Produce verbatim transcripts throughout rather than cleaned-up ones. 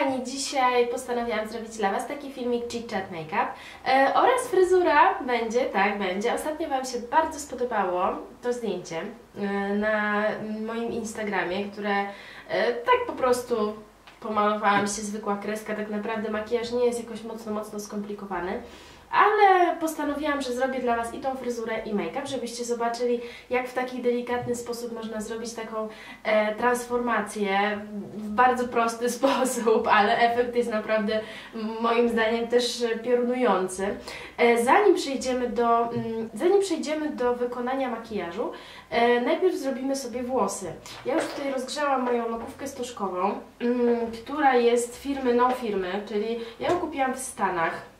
kochani, dzisiaj postanowiłam zrobić dla Was taki filmik Chit Chat Makeup e, oraz fryzura będzie, tak będzie. Ostatnio Wam się bardzo spodobało to zdjęcie e, na moim Instagramie, które e, tak po prostu pomalowałam się, zwykła kreska, tak naprawdę makijaż nie jest jakoś mocno, mocno skomplikowany. Ale postanowiłam, że zrobię dla Was i tą fryzurę, i make-up, żebyście zobaczyli, jak w taki delikatny sposób można zrobić taką e, transformację w bardzo prosty sposób, ale efekt jest naprawdę moim zdaniem też piorunujący. E, zanim przejdziemy do, mm, zanim przejdziemy do wykonania makijażu, e, najpierw zrobimy sobie włosy. Ja już tutaj rozgrzałam moją lokówkę stożkową, mm, która jest firmy No Firmy, czyli ja ją kupiłam w Stanach,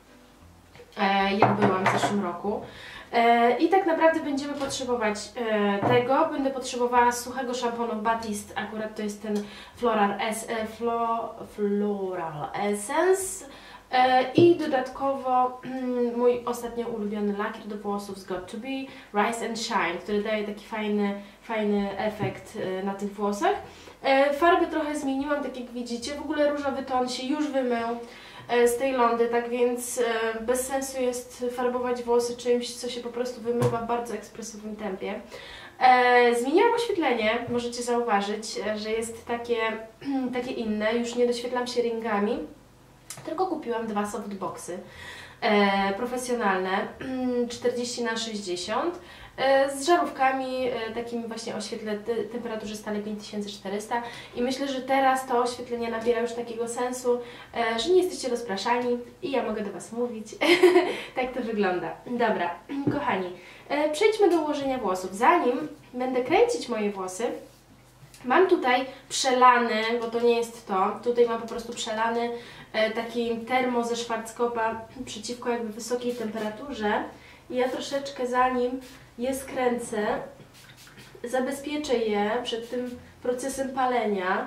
jak byłam w zeszłym roku. I tak naprawdę będziemy potrzebować tego. Będę potrzebowała suchego szamponu Batiste, akurat to jest ten Floral, es, Flo, Floral Essence. I dodatkowo mój ostatnio ulubiony lakier do włosów z Got to Be, Rise and Shine, który daje taki fajny, fajny efekt na tych włosach. Farby trochę zmieniłam, tak jak widzicie. W ogóle różowy ton się już wymył z tej Londy, tak więc bez sensu jest farbować włosy czymś, co się po prostu wymywa w bardzo ekspresowym tempie. Zmieniłam oświetlenie, możecie zauważyć, że jest takie, takie inne, już nie doświetlam się ringami, tylko kupiłam dwa softboxy profesjonalne, czterdzieści na sześćdziesiąt, z żarówkami takimi właśnie o świetle temperaturze stale pięć tysięcy czterysta i myślę, że teraz to oświetlenie nabiera już takiego sensu, że nie jesteście rozpraszani i ja mogę do Was mówić. Tak to wygląda. Dobra, kochani, przejdźmy do ułożenia włosów. Zanim będę kręcić moje włosy, mam tutaj przelany, bo to nie jest to, tutaj mam po prostu przelany taki termo ze Schwarzkopa przeciwko jakby wysokiej temperaturze i ja troszeczkę zanim je skręcę, zabezpieczę je przed tym procesem palenia.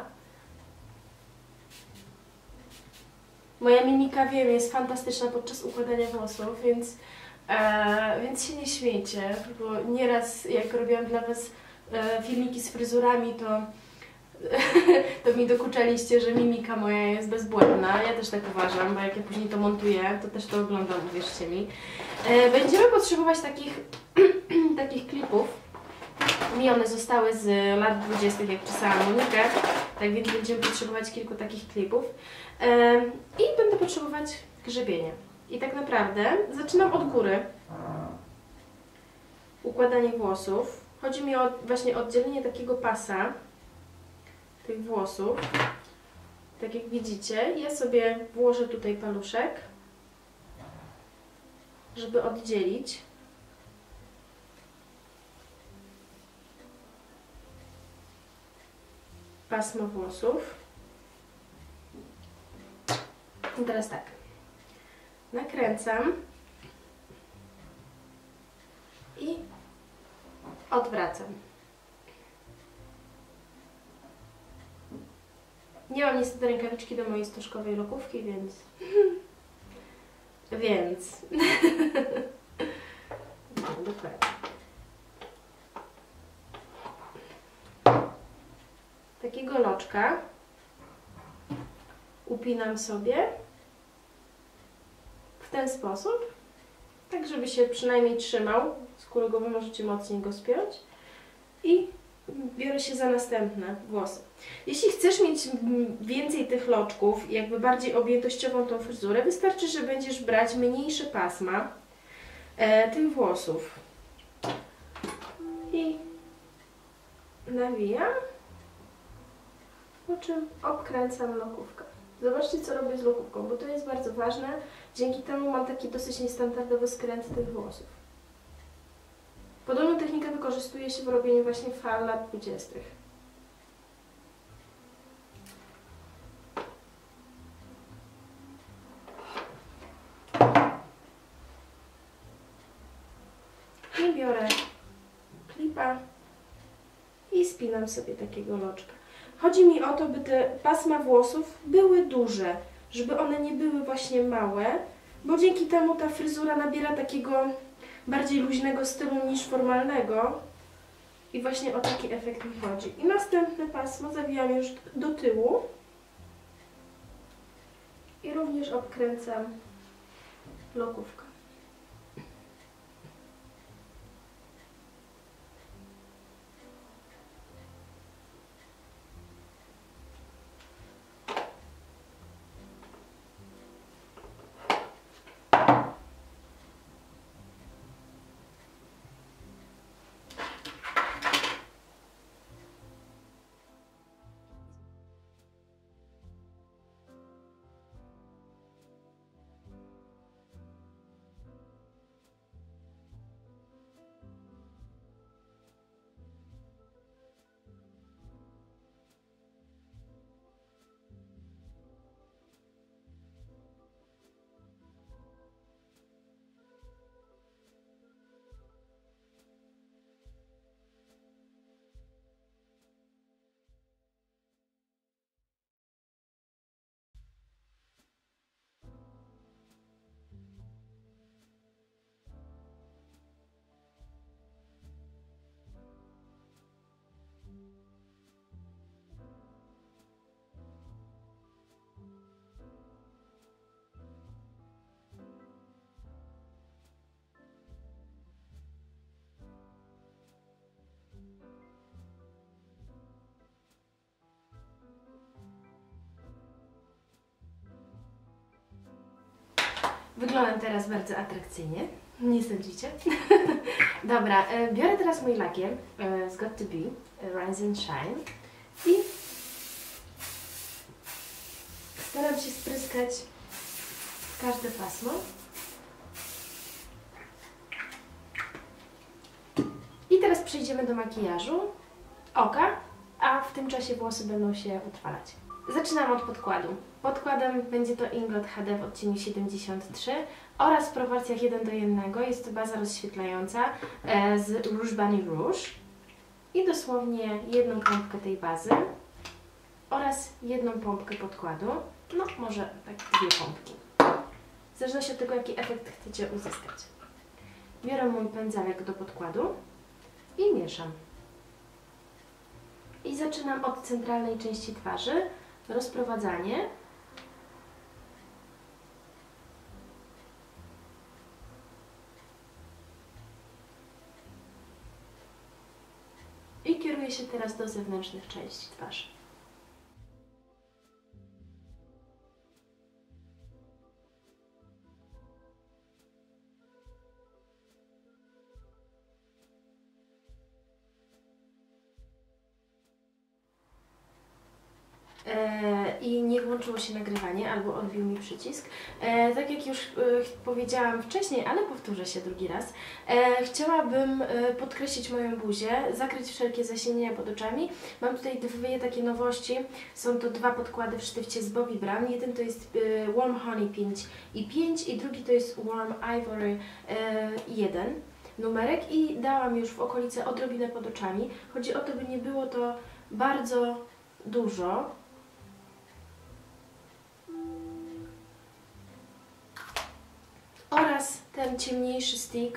Moja mimika, wiem, jest fantastyczna podczas układania włosów, więc, e, więc się nie śmiejcie, bo nieraz jak robiłam dla Was e, filmiki z fryzurami, to to mi dokuczaliście, że mimika moja jest bezbłędna. Ja też tak uważam, bo jak ja później to montuję, to też to oglądam, uwierzcie mi. E, będziemy potrzebować takich, takich klipów. Mi one zostały z lat dwudziestych, jak czesałam Monikę, tak więc będziemy potrzebować kilku takich klipów. E, I będę potrzebować grzebienia. I tak naprawdę zaczynam od góry. Układanie włosów. Chodzi mi o właśnie oddzielenie takiego pasa tych włosów. Tak jak widzicie, ja sobie włożę tutaj paluszek, żeby oddzielić. Pasmo włosów. I teraz tak. Nakręcam i odwracam. Nie mam niestety rękawiczki do mojej stożkowej lokówki, więc... więc... no, dokładnie. Takiego loczka upinam sobie w ten sposób, tak żeby się przynajmniej trzymał. Skórę głowy możecie mocniej go spiąć i biorę się za następne włosy. Jeśli chcesz mieć więcej tych loczków, jakby bardziej objętościową tą fryzurę, wystarczy, że będziesz brać mniejsze pasma e, tych włosów. I nawijam, po czym obkręcam lokówkę. Zobaczcie, co robię z lokówką, bo to jest bardzo ważne. Dzięki temu mam taki dosyć niestandardowy skręt tych włosów. Podobną technikę wykorzystuje się w robieniu właśnie fal lat dwudziestych. I biorę klipa i spinam sobie takiego loczka. Chodzi mi o to, by te pasma włosów były duże, żeby one nie były właśnie małe, bo dzięki temu ta fryzura nabiera takiego bardziej luźnego stylu niż formalnego i właśnie o taki efekt mi chodzi. I następne pasmo zawijam już do tyłu I również obkręcam lokówkę. Wyglądam teraz bardzo atrakcyjnie, nie sądzicie? Dobra, biorę teraz mój lakier z Got to Be, Rise and Shine i staram się spryskać każde pasmo. I teraz przejdziemy do makijażu oka, a w tym czasie włosy będą się utrwalać. Zaczynam od podkładu. Podkładem będzie to Inglot H D w odcieniu siedemdziesiąt trzy oraz w proporcjach jeden do jednego. Jest to baza rozświetlająca e, z Rouge Bunny Rouge. I dosłownie jedną pompkę tej bazy oraz jedną pompkę podkładu. No, może tak dwie pompki. W zależności od tego, jaki efekt chcecie uzyskać. Biorę mój pędzelek do podkładu i mieszam. I zaczynam od centralnej części twarzy. Rozprowadzanie. I kieruję się teraz do zewnętrznych części twarzy. I nie włączyło się nagrywanie, albo odbił mi przycisk. E, tak jak już e, powiedziałam wcześniej, ale powtórzę się drugi raz, e, chciałabym e, podkreślić moją buzię, zakryć wszelkie zasięgnienia pod oczami. Mam tutaj dwie takie nowości. Są to dwa podkłady w sztywcie z Bobbi Brown. Jeden to jest e, Warm Honey pięć i pięć i drugi to jest Warm Ivory e, jeden numerek i dałam już w okolice odrobinę pod oczami. Chodzi o to, by nie było to bardzo dużo. Oraz ten ciemniejszy stick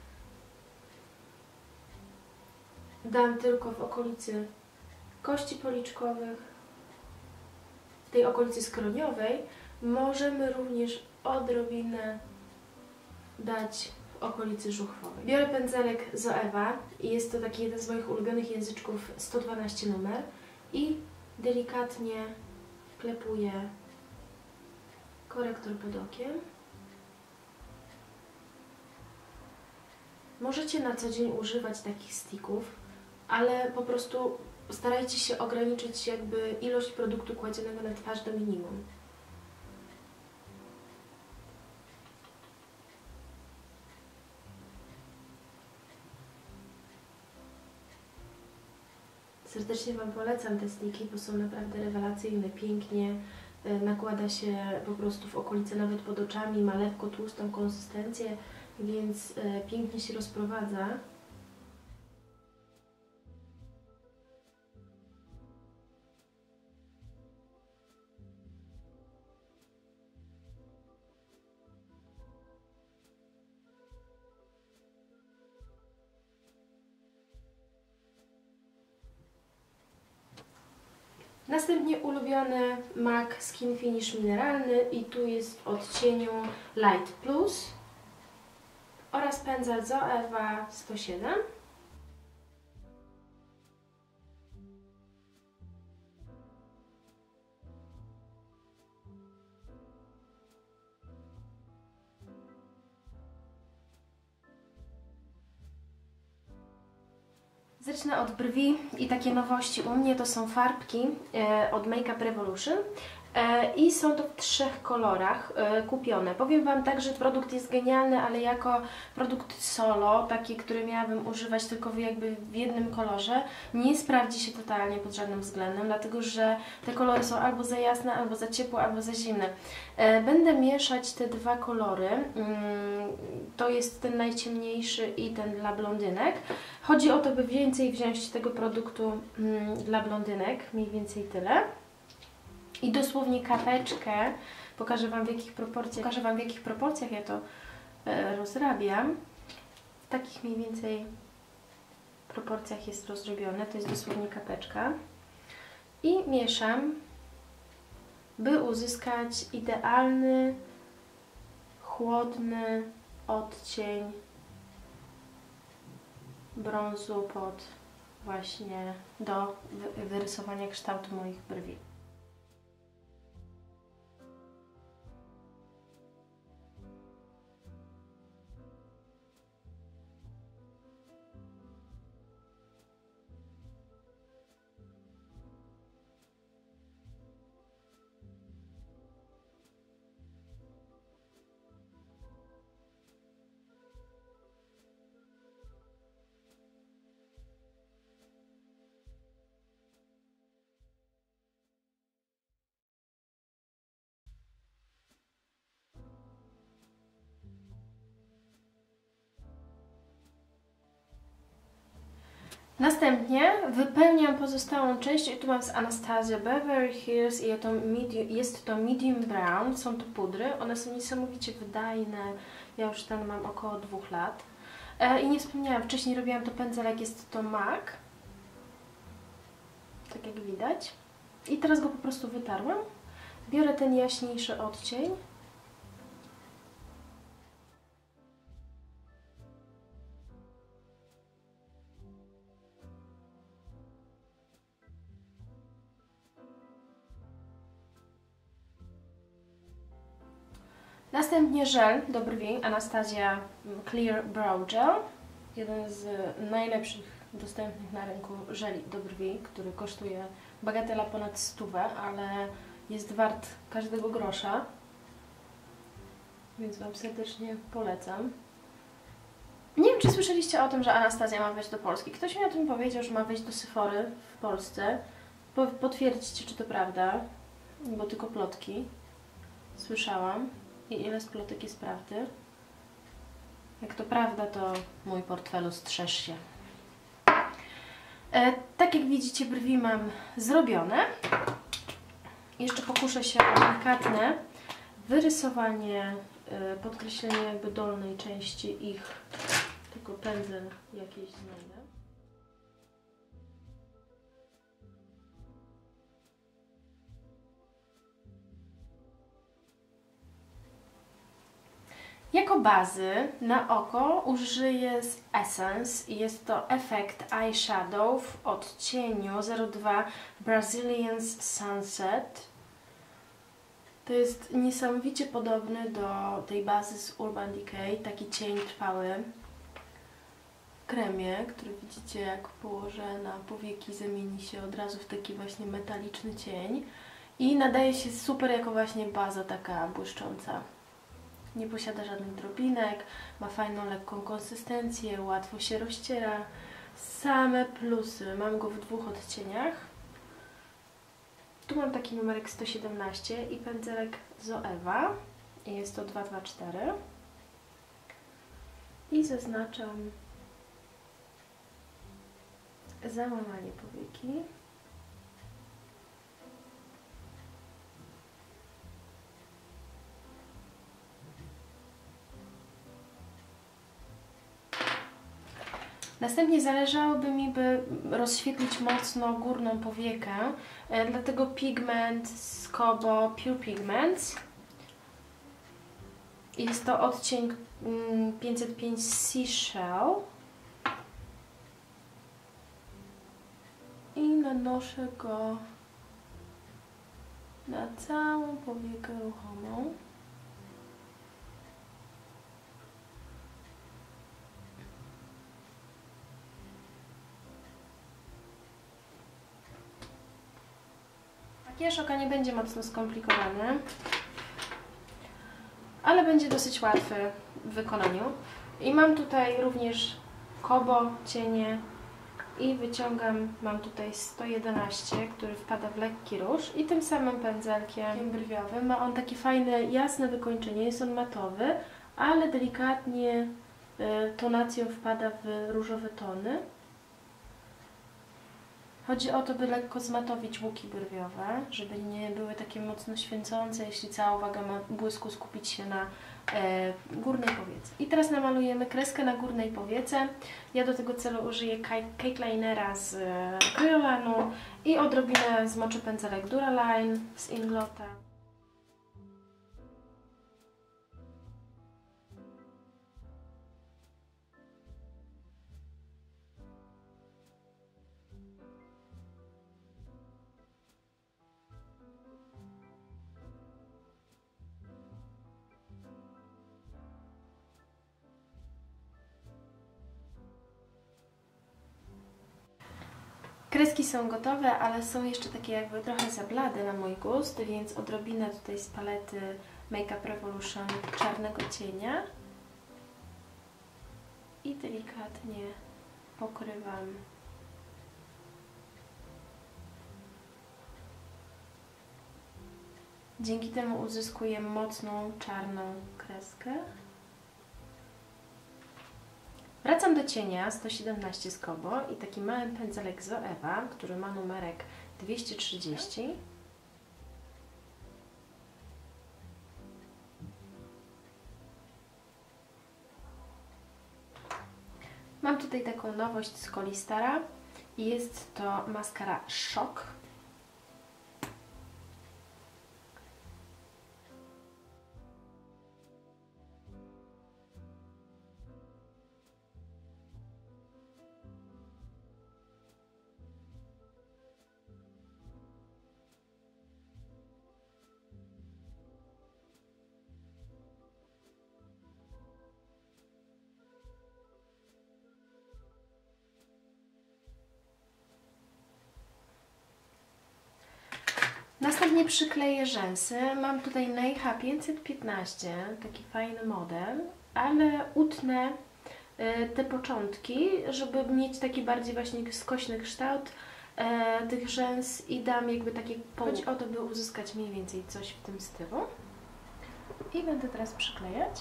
dam tylko w okolicy kości policzkowych, w tej okolicy skroniowej. Możemy również odrobinę dać w okolicy żuchwowej. Biorę pędzelek Zoeva i jest to taki jeden z moich ulubionych języczków sto dwanaście numer i delikatnie wklepuję korektor pod okiem. Możecie na co dzień używać takich sticków, ale po prostu starajcie się ograniczyć jakby ilość produktu kładzionego na twarz do minimum. Serdecznie Wam polecam te sticki, bo są naprawdę rewelacyjne, pięknie nakłada się po prostu w okolice nawet pod oczami, ma lekko tłustą konsystencję, więc pięknie się rozprowadza. Następnie ulubiony MAC Skin Finish mineralny i tu jest w odcieniu Light Plus oraz pędzel Zoeva sto siedem. Zacznę od brwi i takie nowości u mnie to są farbki e, od Makeup Revolution e, i są to w trzech kolorach e, kupione. Powiem Wam tak, że produkt jest genialny, ale jako produkt solo, taki, który miałabym używać tylko w, jakby w jednym kolorze, nie sprawdzi się totalnie pod żadnym względem, dlatego że te kolory są albo za jasne, albo za ciepłe, albo za zimne. E, będę mieszać te dwa kolory, mm, to jest ten najciemniejszy i ten dla blondynek. Chodzi o to, by więcej wziąć tego produktu mm, dla blondynek, mniej więcej tyle. I dosłownie kapeczkę, pokażę Wam w jakich proporcjach, pokażę Wam w jakich proporcjach ja to e, rozrabiam. W takich mniej więcej proporcjach jest rozrobione, to jest dosłownie kapeczka. I mieszam, by uzyskać idealny, chłodny odcień brązu pod właśnie do wyrysowania kształtu moich brwi. Następnie wypełniam pozostałą część i tu mam z Anastasia Beverly Hills i to medium, jest to medium brown, są to pudry, one są niesamowicie wydajne, ja już ten mam około dwóch lat. E, I nie wspomniałam, wcześniej robiłam to pędzelek, jest to MAC, tak jak widać. I teraz go po prostu wytarłam, biorę ten jaśniejszy odcień. Następnie żel do brwi Anastasia Clear Brow Gel. Jeden z najlepszych dostępnych na rynku żeli do brwi, który kosztuje bagatela ponad stówę, ale jest wart każdego grosza. Więc Wam serdecznie polecam. Nie wiem, czy słyszeliście o tym, że Anastasia ma wejść do Polski. Ktoś mi o tym powiedział, że ma wejść do Sephory w Polsce. Potwierdźcie, czy to prawda, bo tylko plotki słyszałam. I ile z plotek jest prawdy? Jak to prawda, to mój portfelu strzeż się. E, tak jak widzicie, brwi mam zrobione. Jeszcze pokuszę się o delikatne wyrysowanie, e, podkreślenie jakby dolnej części ich, tylko pędzel jakiś znajdę. Jako bazy na oko użyję z Essence i jest to efekt eyeshadow w odcieniu zero dwa Brazilian Sunset. To jest niesamowicie podobny do tej bazy z Urban Decay, taki cień trwały w kremie, który widzicie, jak położę na powieki, zamieni się od razu w taki właśnie metaliczny cień i nadaje się super jako właśnie baza taka błyszcząca. Nie posiada żadnych drobinek, ma fajną, lekką konsystencję, łatwo się rozciera. Same plusy. Mam go w dwóch odcieniach. Tu mam taki numerek sto siedemnaście i pędzelek Zoeva. I jest to dwa dwa cztery. I zaznaczam załamanie powieki. Następnie zależałoby mi, by rozświetlić mocno górną powiekę, dlatego pigment z Kobo Pure Pigments. Jest to odcień pięćset pięć Seashell. I nanoszę go na całą powiekę ruchomą. Makijaż oka nie będzie mocno skomplikowany, ale będzie dosyć łatwy w wykonaniu. I mam tutaj również Kobo cienie i wyciągam, mam tutaj sto jedenaście, który wpada w lekki róż i tym samym pędzelkiem brwiowym. Ma on takie fajne, jasne wykończenie, jest on matowy, ale delikatnie tonacją wpada w różowe tony. Chodzi o to, by lekko zmatowić łuki brwiowe, żeby nie były takie mocno świecące, jeśli cała uwaga ma błysku skupić się na e, górnej powiece. I teraz namalujemy kreskę na górnej powiece. Ja do tego celu użyję cake linera z e, Kryolanu i odrobinę zmoczę pędzelek Duraline z Inglota. Kreski są gotowe, ale są jeszcze takie jakby trochę za blade na mój gust, więc odrobinę tutaj z palety Make Up Revolution czarnego cienia i delikatnie pokrywam Dzięki temu uzyskuję mocną, czarną kreskę. Wracam do cienia sto siedemnaście z Kobo i taki mały pędzelek Zoeva, który ma numerek dwieście trzydzieści. Mam tutaj taką nowość z Kolistara i jest to maskara Shock. Następnie przykleję rzęsy. Mam tutaj Neicha pięćset piętnaście, taki fajny model, ale utnę te początki, żeby mieć taki bardziej właśnie skośny kształt tych rzęs i dam jakby takie połów. Chodzi o to, by uzyskać mniej więcej coś w tym stylu. I będę teraz przyklejać.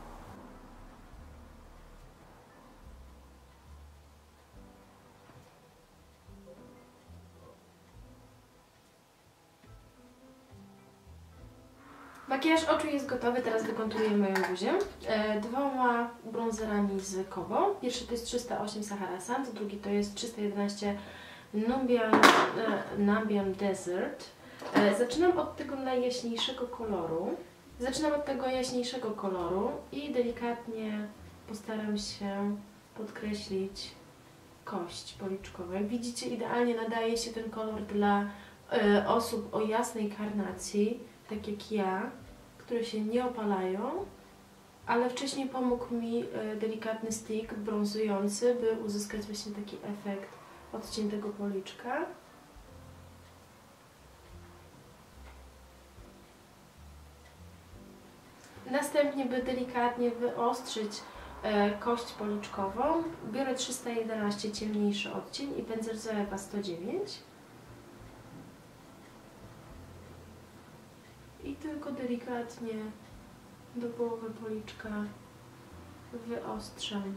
Makijaż oczu jest gotowy, teraz wykonturuję moją buzię e, dwoma bronzerami z Kobo. Pierwszy to jest trzysta osiem Sahara Sand, drugi to jest trzysta jedenaście Nubian, e, Nubian Desert. E, zaczynam od tego najjaśniejszego koloru. Zaczynam od tego jaśniejszego koloru i delikatnie postaram się podkreślić kość policzkową. Jak widzicie, idealnie nadaje się ten kolor dla e, osób o jasnej karnacji, tak jak ja, które się nie opalają, ale wcześniej pomógł mi delikatny stick brązujący, by uzyskać właśnie taki efekt odciętego policzka. Następnie, by delikatnie wyostrzyć kość policzkową, biorę trzysta jedenaście ciemniejszy odcień i pędzel Zoeva sto dziewięć. I tylko delikatnie do połowy policzka wyostrzam.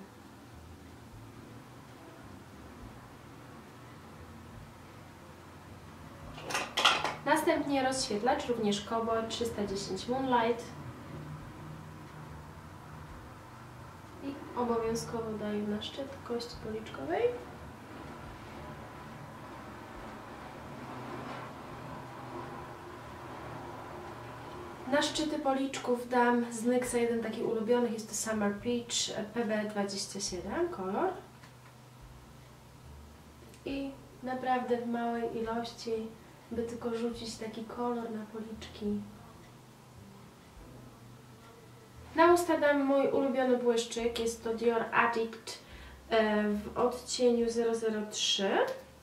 Następnie rozświetlacz, również Kobo trzysta dziesięć Moonlight. I obowiązkowo daję na szczyt kości policzkowej. Na szczyty policzków dam z Nyxa jeden taki ulubionych, jest to Summer Peach P B dwadzieścia siedem kolor. I naprawdę w małej ilości, by tylko rzucić taki kolor na policzki. Na usta dam mój ulubiony błyszczyk, jest to Dior Addict w odcieniu zero zero trzy.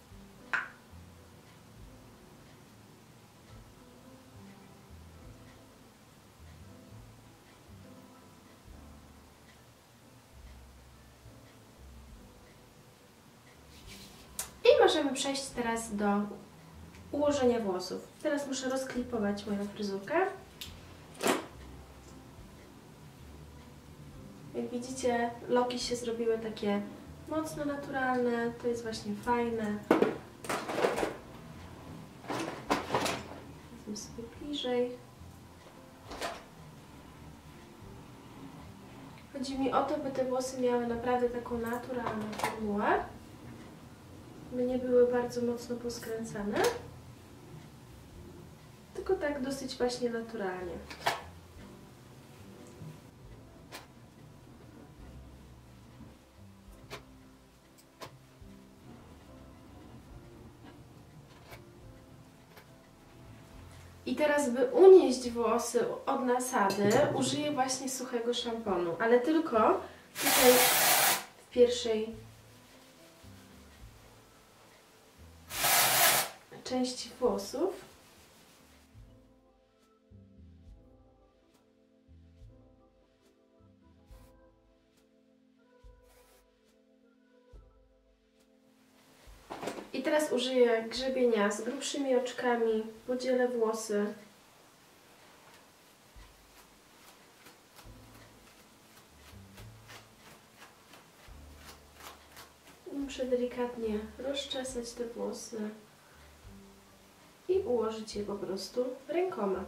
I możemy przejść teraz do ułożenia włosów. Teraz muszę rozklipować moją fryzurkę. Jak widzicie, loki się zrobiły takie mocno naturalne, to jest właśnie fajne. Wezmę sobie bliżej. Chodzi mi o to, by te włosy miały naprawdę taką naturalną formułę, by nie były bardzo mocno poskręcane, tylko tak dosyć właśnie naturalnie. I teraz, by unieść włosy od nasady, użyję właśnie suchego szamponu, ale tylko tutaj w pierwszej części włosów. I teraz użyję grzebienia z grubszymi oczkami, podzielę włosy. Muszę delikatnie rozczesać te włosy i ułożyć je po prostu rękoma.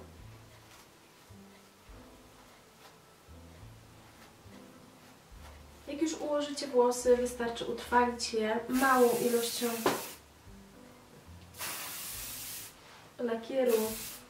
Jak już ułożycie włosy, wystarczy utrwalić je małą ilością lakieru.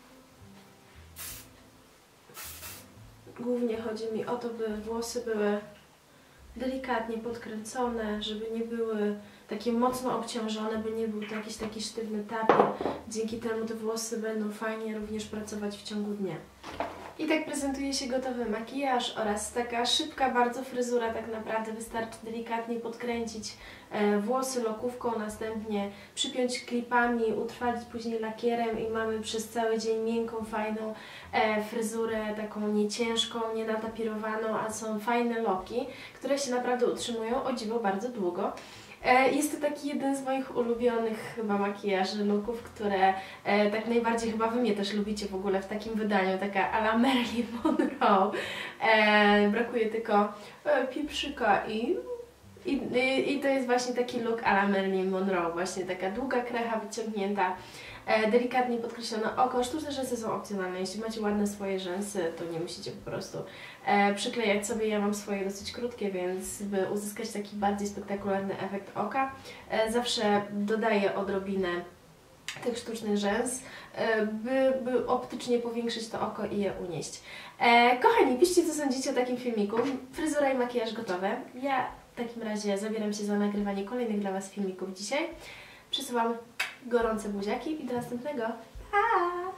Głównie chodzi mi o to, by włosy były delikatnie podkręcone, żeby nie były takie mocno obciążone, by nie był to jakiś taki sztywny tapier. Dzięki temu te włosy będą fajnie również pracować w ciągu dnia. I tak prezentuje się gotowy makijaż oraz taka szybka bardzo fryzura. Tak naprawdę wystarczy delikatnie podkręcić e, włosy lokówką, następnie przypiąć klipami, utrwalić później lakierem i mamy przez cały dzień miękką, fajną e, fryzurę, taką nieciężką, nienatapirowaną, a są fajne loki, które się naprawdę utrzymują o dziwo bardzo długo. Jest to taki jeden z moich ulubionych chyba makijaży, looków, które e, tak najbardziej chyba Wy mnie też lubicie w ogóle w takim wydaniu, taka a la Marilyn Monroe. E, brakuje tylko e, pieprzyka i, i, i to jest właśnie taki look a la Marilyn Monroe, właśnie taka długa krecha wyciągnięta, e, delikatnie podkreślone oko. Sztuczne rzęsy są opcjonalne, jeśli macie ładne swoje rzęsy, to nie musicie po prostu e, przyklejać sobie. Ja mam swoje dosyć krótkie, więc by uzyskać taki bardziej spektakularny efekt oka, e, zawsze dodaję odrobinę tych sztucznych rzęs, e, by, by optycznie powiększyć to oko i je unieść. E, kochani, piszcie, co sądzicie o takim filmiku. Fryzura i makijaż gotowe. Ja w takim razie zabieram się za nagrywanie kolejnych dla Was filmików dzisiaj. Przesyłam gorące buziaki i do następnego. Pa!